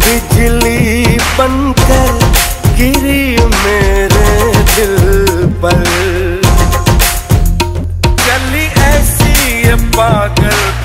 बिजली बनकर गिरी मेरे दिल पर, चली ऐसी ये पागल